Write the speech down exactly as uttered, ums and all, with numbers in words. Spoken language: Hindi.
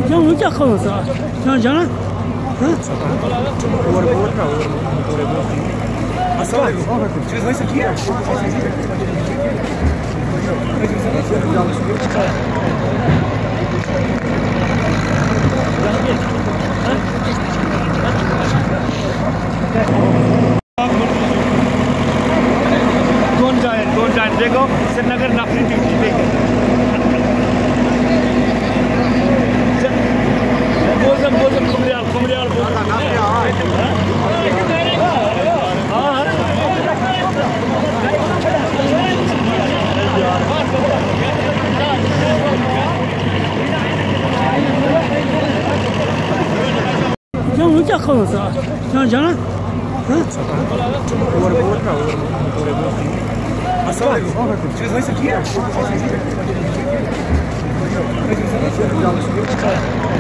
Ya onu क्या करो सा यहाँ जाना हाँ और बोल रहा हूँ अस्सलाम वालेकुम चीज़ वैसे किया दोन जाए दोन जाए देखो श्रीनगर नफरी ड्यूटी देखो बोलम बोलम कुमरियाल कुमरियाल बोलम क्या वो क्या करो सा यहाँ जाना हाँ और बोल रहा हूँ अस्सलाम वालेकुम चीज़ वैसे किया